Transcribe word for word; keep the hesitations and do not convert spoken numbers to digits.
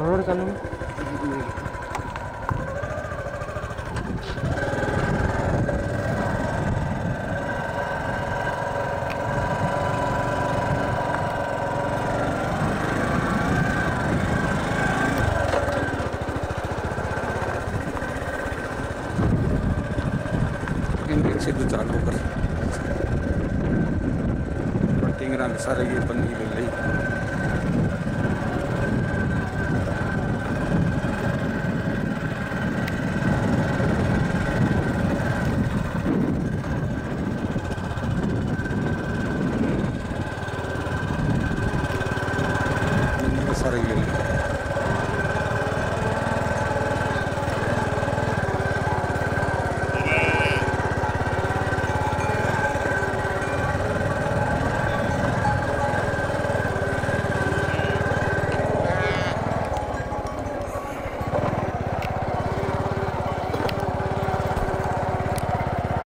Download कर लूँ। सिद्ध चालू कर टिंगरा सारे ये पन्नी ले ली। सारे ले ली।